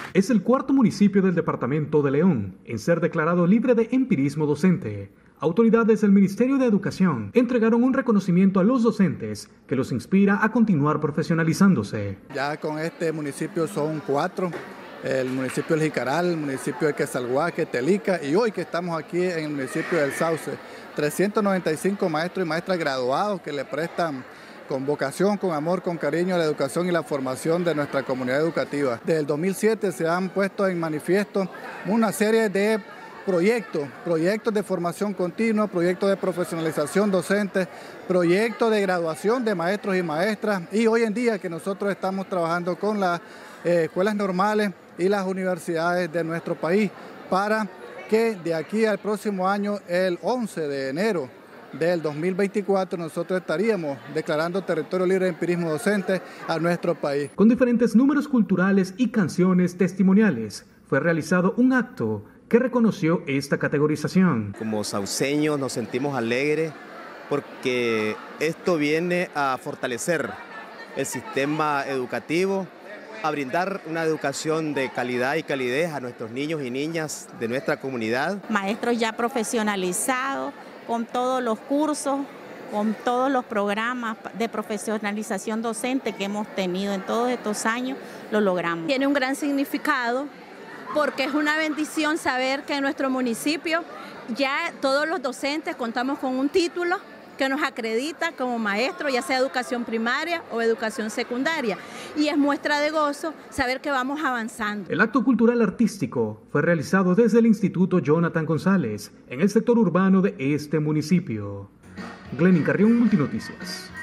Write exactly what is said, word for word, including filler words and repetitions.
Es el cuarto municipio del departamento de León en ser declarado libre de empirismo docente. Autoridades del Ministerio de Educación entregaron un reconocimiento a los docentes que los inspira a continuar profesionalizándose. Ya con este municipio son cuatro, el municipio del Jicaral, el municipio de Quesalhuaque, Telica y hoy que estamos aquí en el municipio del Sauce. trescientos noventa y cinco maestros y maestras graduados que le prestan con vocación, con amor, con cariño a la educación y la formación de nuestra comunidad educativa. Desde el dos mil siete se han puesto en manifiesto una serie de proyectos, proyectos de formación continua, proyectos de profesionalización docente, proyectos de graduación de maestros y maestras y hoy en día que nosotros estamos trabajando con las eh, escuelas normales y las universidades de nuestro país para que de aquí al próximo año, el once de enero del dos mil veinticuatro, nosotros estaríamos declarando territorio libre de empirismo docente a nuestro país. Con diferentes números culturales y canciones testimoniales, fue realizado un acto que reconoció esta categorización. Como sauceños nos sentimos alegres porque esto viene a fortalecer el sistema educativo, a brindar una educación de calidad y calidez a nuestros niños y niñas de nuestra comunidad. Maestros ya profesionalizados, con todos los cursos, con todos los programas de profesionalización docente que hemos tenido en todos estos años, lo logramos. Tiene un gran significado porque es una bendición saber que en nuestro municipio ya todos los docentes contamos con un título que nos acredita como maestros, ya sea educación primaria o educación secundaria. Y es muestra de gozo saber que vamos avanzando. El acto cultural artístico fue realizado desde el Instituto Jonathan González, en el sector urbano de este municipio. Glenin Carrión, Multinoticias.